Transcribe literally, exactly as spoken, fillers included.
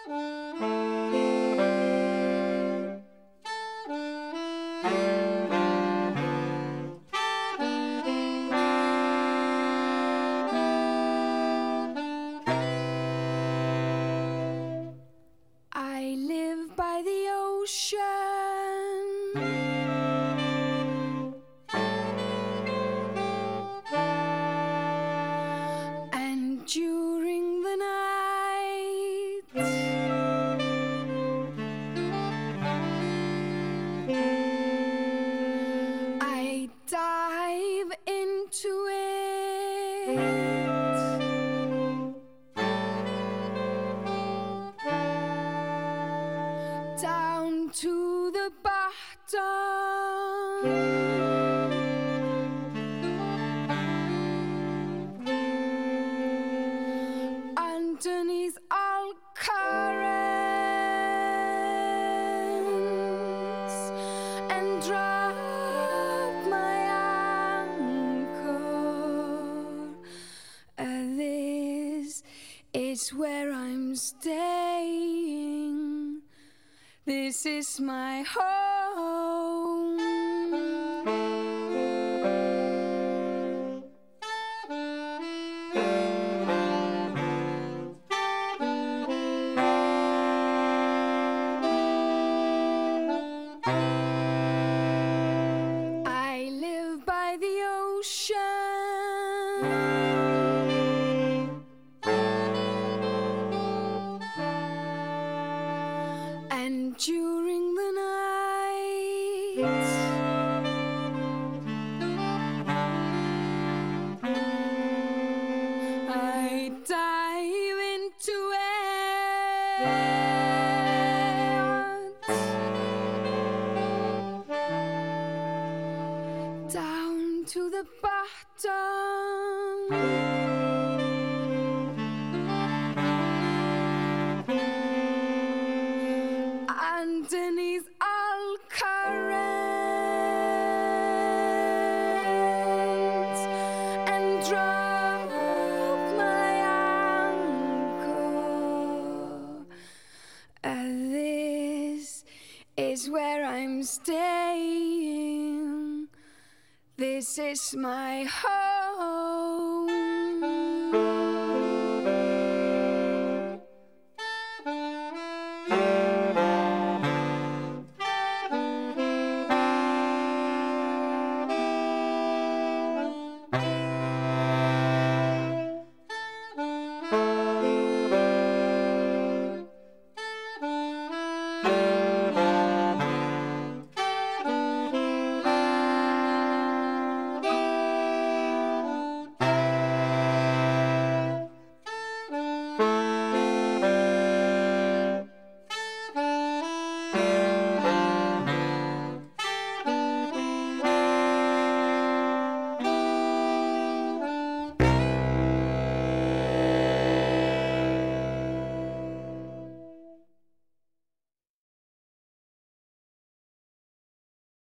I live by the ocean, and during the night I dive into it. Down to the bottom, underneath all currents, and drop my anchor. Uh, this is where I'm staying. This is my home. I live by the ocean, and during the night I dive into it, down to the bottom, underneath all currents, and drop my anchor. Uh, this is where I'm staying. This is my home.